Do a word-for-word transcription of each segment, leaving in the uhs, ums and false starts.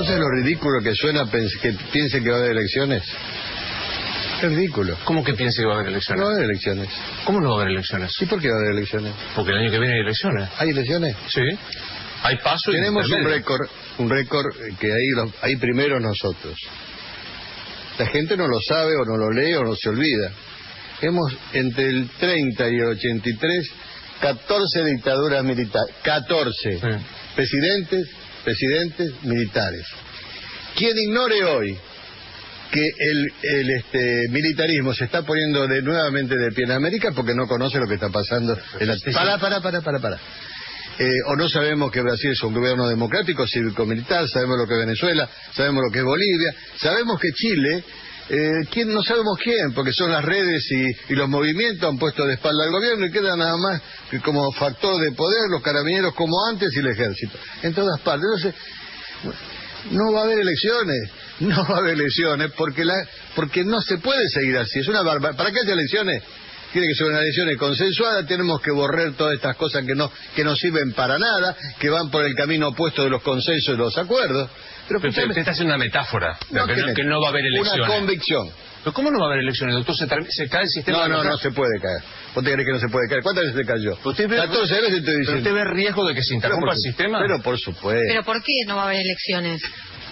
¿Vos sabés lo ridículo que suena que piense que va a haber elecciones? Es ridículo. ¿Cómo que piense que va a haber elecciones? No va a haber elecciones. ¿Cómo no va a haber elecciones? ¿Y por qué va a haber elecciones? Porque el año que viene hay elecciones. ¿Hay elecciones? Sí. Hay paso y tenemos un récord, un récord que ahí, los, ahí primero nosotros. La gente no lo sabe o no lo lee o no se olvida. Hemos entre el treinta y el ochenta y tres catorce dictaduras militares, catorce sí. presidentes, presidentes militares. Quien ignore hoy que el, el este, militarismo se está poniendo de, nuevamente de pie en América porque no conoce lo que está pasando. En la... Para, para, para, para, para. Eh, o no sabemos que Brasil es un gobierno democrático, cívico-militar, sabemos lo que es Venezuela, sabemos lo que es Bolivia, sabemos que Chile, eh, ¿quién? No sabemos quién, porque son las redes y, y los movimientos han puesto de espalda al gobierno y queda nada más que como factor de poder los carabineros como antes y el ejército, en todas partes. Entonces, no va a haber elecciones, no va a haber elecciones, porque la porque no se puede seguir así, es una barbaridad. ¿Para qué haya elecciones? Tiene que ser una elección consensuada, tenemos que borrar todas estas cosas que no que no sirven para nada, que van por el camino opuesto de los consensos y los acuerdos. Pero, Pero usted, usted está haciendo una metáfora, no, que, no, que no va a haber elecciones. Una convicción. ¿Pero cómo no va a haber elecciones, doctor? ¿Se, se cae el sistema? No, no, no se puede caer. ¿Vos te crees que no se puede caer? ¿Cuántas veces se cayó? ¿Usted ve, catorce veces estoy diciendo. ¿Pero usted ve riesgo de que se interrumpa el sistema? Pero por supuesto. ¿Pero por qué no va a haber elecciones?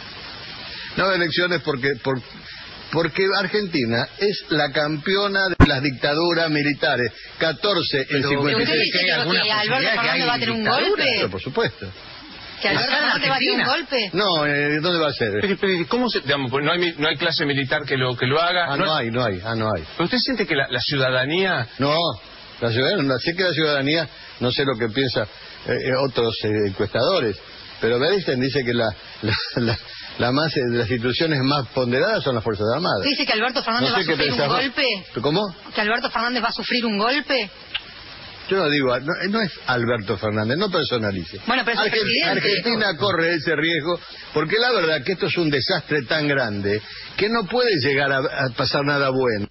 No va a haber elecciones porque... Por, Porque Argentina es la campeona de las dictaduras militares. catorce en cincuenta y tres. ¿Usted dice que, que Alberto Fernández va a tener un golpe? Pero por supuesto. ¿Que Alberto Fernández va a tener un golpe? No, eh, ¿dónde va a ser? Pero, pero ¿cómo se...? Digamos, pues no hay, no hay clase militar que lo que lo haga. Ah, no, no hay, no hay, ah, no hay. ¿Pero usted siente que la, la ciudadanía...? No, la ciudadanía, no, sé que la ciudadanía, no sé lo que piensan eh, otros eh, encuestadores, pero Bernstein dice que la... la, la La más, de las instituciones más ponderadas son las Fuerzas Armadas. ¿Usted dice que Alberto Fernández no va a sufrir un golpe? ¿Cómo? ¿Que Alberto Fernández va a sufrir un golpe? Yo no digo, no, no es Alberto Fernández, no personalice. Bueno, pero es el presidente. Argentina corre ese riesgo, porque la verdad que esto es un desastre tan grande que no puede llegar a, a pasar nada bueno.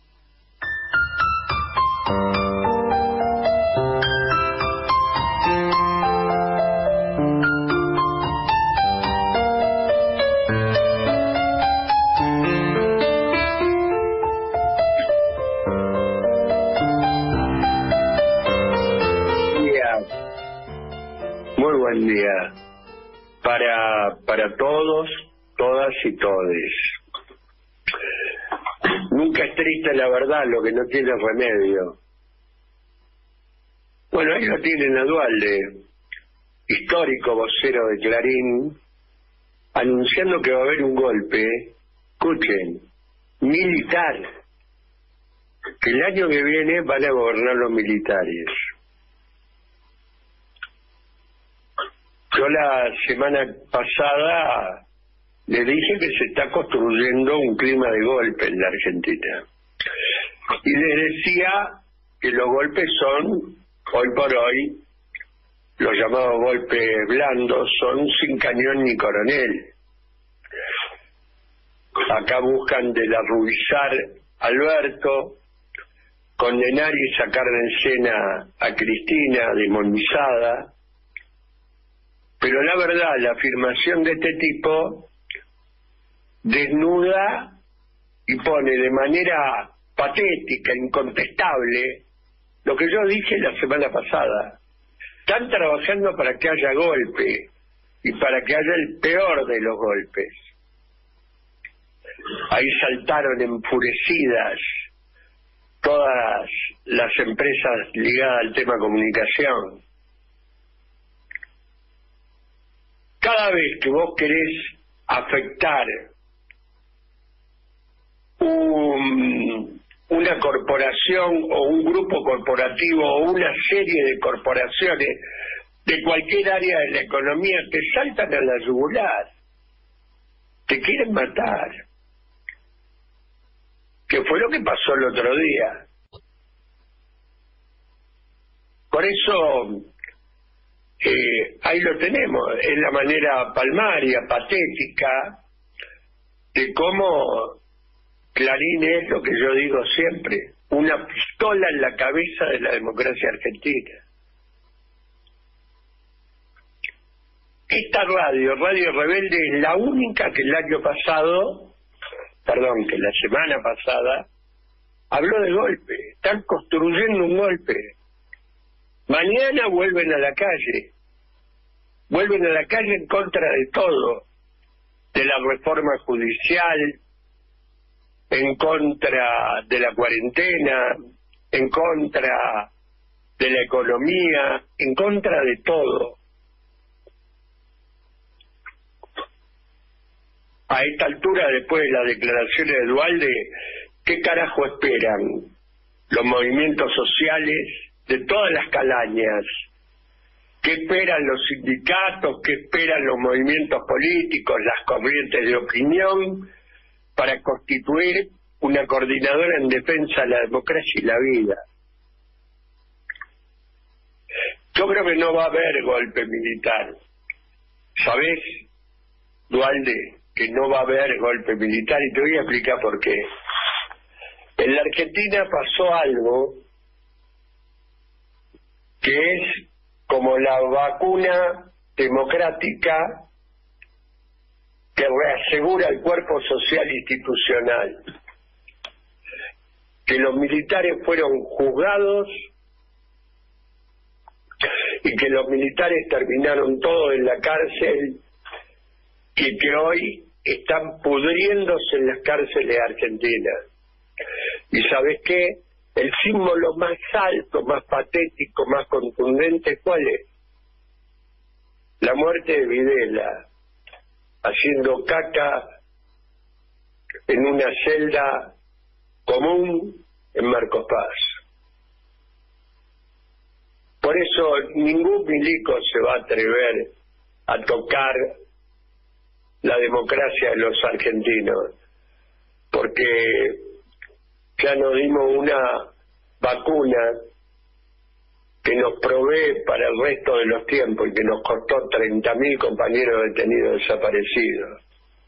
Buen día para para todos, todas y todes. Nunca es triste la verdad, lo que no tiene remedio. Bueno, ahí lo tienen a Duhalde, histórico vocero de Clarín, anunciando que va a haber un golpe, escuchen, militar, que el año que viene van a gobernar los militares. Yo la semana pasada le dije que se está construyendo un clima de golpe en la Argentina. Y les decía que los golpes son, hoy por hoy, los llamados golpes blandos, son sin cañón ni coronel. Acá buscan delarruizar a Alberto, condenar y sacar de escena a Cristina, demonizada. Pero la verdad, la afirmación de este tipo desnuda y pone de manera patética, incontestable, lo que yo dije la semana pasada. Están trabajando para que haya golpe y para que haya el peor de los golpes. Ahí saltaron enfurecidas todas las empresas ligadas al tema comunicación. Cada vez que vos querés afectar un, una corporación o un grupo corporativo o una serie de corporaciones de cualquier área de la economía, te saltan a la yugular, te quieren matar, que fue lo que pasó el otro día. Por eso Eh, ahí lo tenemos, es la manera palmaria, patética, de cómo Clarín es lo que yo digo siempre, una pistola en la cabeza de la democracia argentina. esta radio, Radio Rebelde, es la única que el año pasado, perdón, que la semana pasada, habló de golpe. Están construyendo un golpe. Mañana vuelven a la calle. Vuelven a la calle en contra de todo. De la reforma judicial, en contra de la cuarentena, en contra de la economía, en contra de todo. A esta altura, después de las declaraciones de Duhalde, ¿qué carajo esperan los movimientos sociales de todas las calañas? ¿Qué esperan los sindicatos? ¿Qué esperan los movimientos políticos, las corrientes de opinión, para constituir una coordinadora en defensa de la democracia y la vida? Yo creo que no va a haber golpe militar. ¿Sabés, Duhalde, que no va a haber golpe militar? Y te voy a explicar por qué. En la Argentina pasó algo que es como la vacuna democrática que reasegura el cuerpo social institucional. Que los militares fueron juzgados y que los militares terminaron todos en la cárcel y que hoy están pudriéndose en las cárceles argentinas. ¿Y sabes qué? El símbolo más alto, más patético, más contundente, ¿cuál es? La muerte de Videla, haciendo caca en una celda común en Marcos Paz. Por eso ningún milico se va a atrever a tocar la democracia de los argentinos, porque ya nos dimos una vacuna que nos provee para el resto de los tiempos y que nos costó treinta mil compañeros detenidos desaparecidos.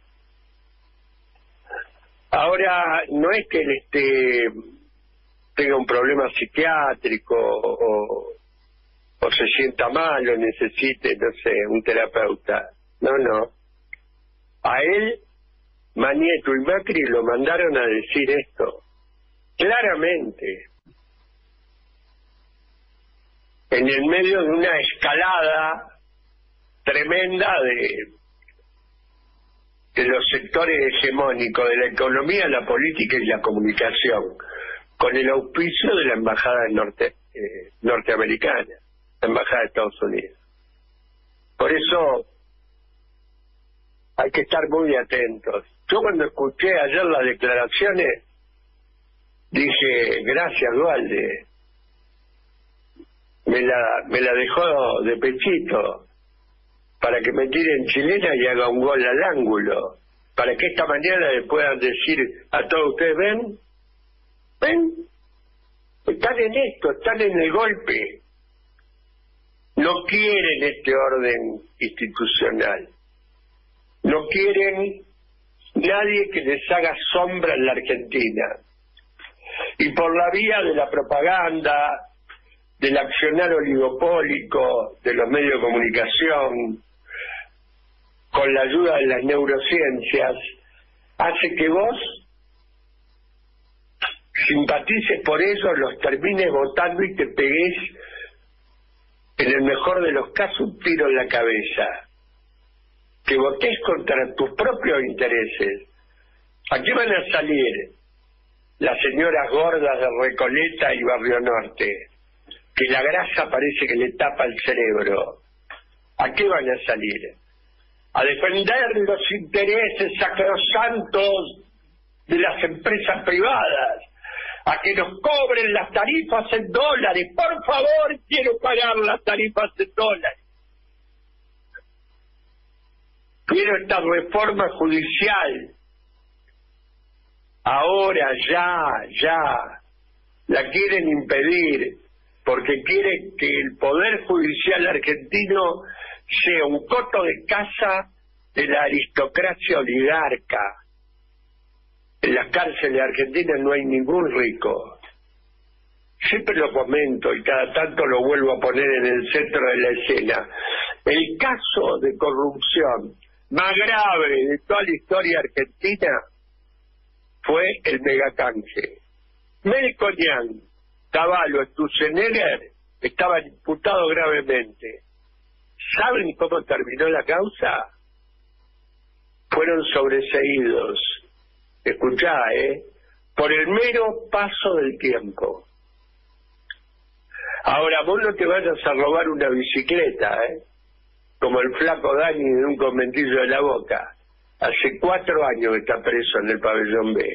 Ahora, no es que él esté, tenga un problema psiquiátrico o, o se sienta mal o necesite, no sé, un terapeuta. No, no. A él, Manieto y Macri lo mandaron a decir esto. Claramente, en el medio de una escalada tremenda de, de los sectores hegemónicos de la economía, la política y la comunicación, con el auspicio de la embajada norte, eh, norteamericana, la embajada de Estados Unidos. Por eso hay que estar muy atentos. Yo cuando escuché ayer las declaraciones dije, gracias Duhalde, me la, me la dejó de pechito para que me tiren chilena y haga un gol al ángulo, para que esta mañana le puedan decir a todos ustedes, ven, ven, están en esto, están en el golpe, no quieren este orden institucional, no quieren nadie que les haga sombra en la Argentina. Y por la vía de la propaganda, del accionar oligopólico de los medios de comunicación, con la ayuda de las neurociencias, hace que vos simpatices por ellos, los termines votando y te pegues, en el mejor de los casos, un tiro en la cabeza. Que votés contra tus propios intereses. Aquí van a salir las señoras gordas de Recoleta y Barrio Norte, que la grasa parece que le tapa el cerebro. ¿A qué van a salir? A defender los intereses sacrosantos de las empresas privadas, a que nos cobren las tarifas en dólares. Por favor, quiero pagar las tarifas en dólares. Quiero esta reforma judicial. Ahora, ya, ya. La quieren impedir porque quieren que el Poder Judicial argentino sea un coto de caza de la aristocracia oligarca. En las cárceles argentinas no hay ningún rico. Siempre lo comento y cada tanto lo vuelvo a poner en el centro de la escena. El caso de corrupción más grave de toda la historia argentina fue el megacanje. Melconian, Cavallo, Sturzenegger estaban imputados gravemente. ¿Saben cómo terminó la causa? Fueron sobreseídos. Escuchá, ¿eh? Por el mero paso del tiempo. Ahora, vos no te vayas a robar una bicicleta, ¿eh? Como el flaco Dani de un conventillo de La Boca. Hace cuatro años que está preso en el pabellón B.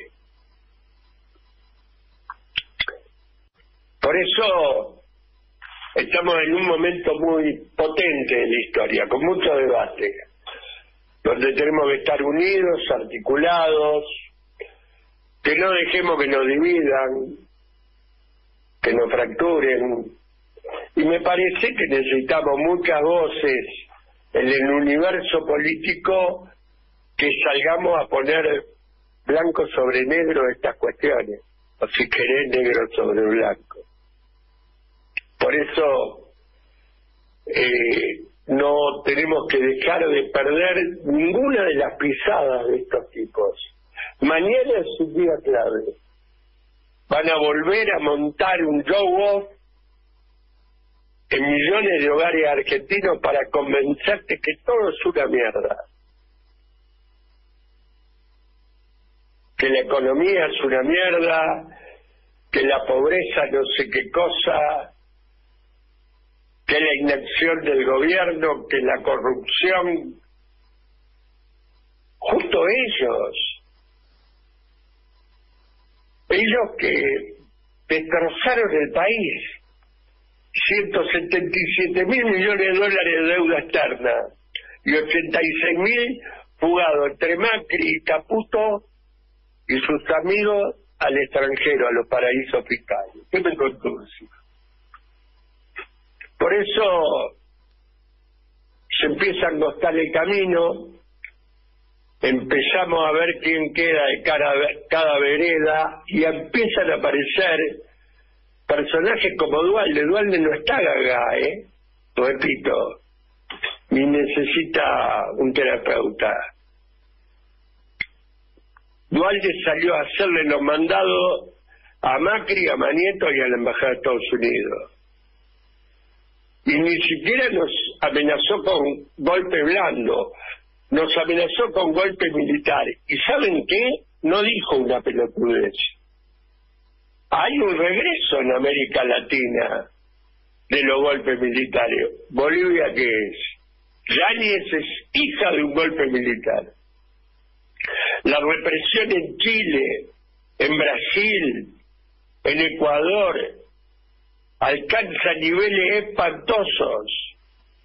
Por eso estamos en un momento muy potente de la historia, con mucho debate, donde tenemos que estar unidos, articulados, que no dejemos que nos dividan, que nos fracturen. Y me parece que necesitamos muchas voces en el universo político que salgamos a poner blanco sobre negro estas cuestiones, o si querés negro sobre blanco. Por eso eh, no tenemos que dejar de perder ninguna de las pisadas de estos tipos. Mañana es un día clave. Van a volver a montar un show-off en millones de hogares argentinos para convencerte que todo es una mierda. Que la economía es una mierda, que la pobreza no sé qué cosa, que la inacción del gobierno, que la corrupción. Justo ellos, ellos que destrozaron el país, ciento setenta y siete mil millones de dólares de deuda externa y ochenta y seis mil fugados entre Macri y Caputo y sus amigos al extranjero, a los paraísos fiscales. ¿Qué me contó? Por eso se empieza a angostar el camino, empezamos a ver quién queda de cada, cada vereda y empiezan a aparecer personajes como Duhalde. Duhalde no está gaga, ¿eh? Repito, ni necesita un terapeuta. Duhalde salió a hacerle los mandados a Macri, a Manieto y a la Embajada de Estados Unidos. Y ni siquiera nos amenazó con golpe blando, nos amenazó con golpe militar. ¿Y saben qué? No dijo una pelotudez. Hay un regreso en América Latina de los golpes militares. ¿Bolivia qué es? Yáñez es hija de un golpe militar. La represión en Chile, en Brasil, en Ecuador, alcanza niveles espantosos.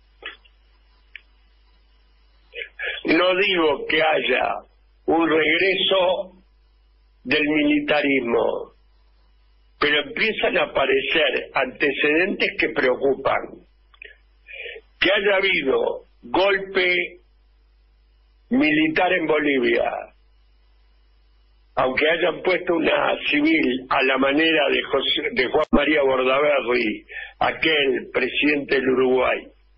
No digo que haya un regreso del militarismo, pero empiezan a aparecer antecedentes que preocupan. Que haya habido golpe militar en Bolivia, aunque hayan puesto una civil a la manera de, José, de Juan María Bordaberry, aquel presidente del Uruguay,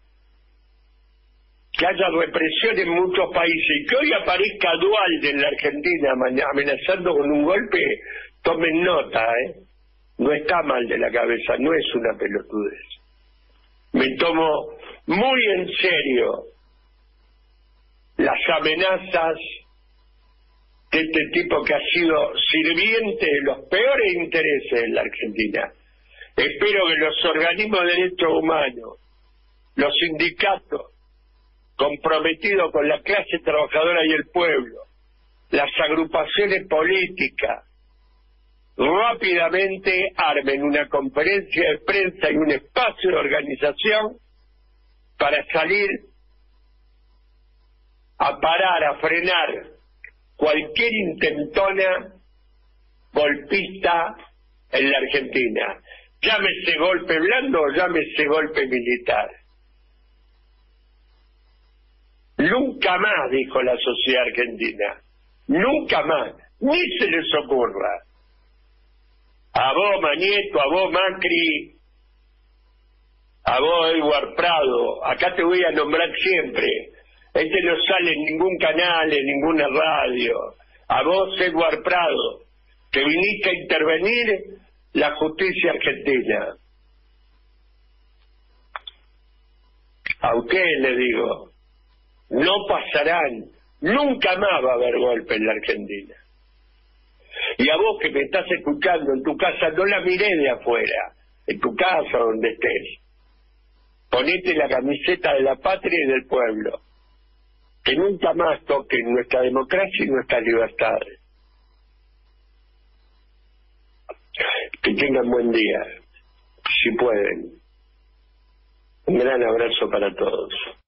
que haya represión en muchos países y que hoy aparezca Duhalde en la Argentina amenazando con un golpe, tomen nota, ¿eh? No está mal de la cabeza, no es una pelotudez. Me tomo muy en serio las amenazas de este tipo que ha sido sirviente de los peores intereses de la Argentina. Espero que los organismos de derechos humanos, los sindicatos comprometidos con la clase trabajadora y el pueblo, las agrupaciones políticas, rápidamente armen una conferencia de prensa y un espacio de organización para salir a parar, a frenar cualquier intentona golpista en la Argentina. Llámese golpe blando o llámese golpe militar. Nunca más, dijo la sociedad argentina. Nunca más. Ni se les ocurra. A vos, Manieto, a vos, Macri, a vos, Edward Prado, acá te voy a nombrar siempre, este no sale en ningún canal, en ninguna radio, a vos, Edward Prado, que viniste a intervenir la justicia argentina. A usted le digo, no pasarán, nunca más va a haber golpe en la Argentina. Y a vos que me estás escuchando en tu casa, no la miré de afuera, en tu casa donde estés. Ponete la camiseta de la patria y del pueblo. Que nunca más toquen nuestra democracia y nuestras libertades. Que tengan buen día, si pueden. Un gran abrazo para todos.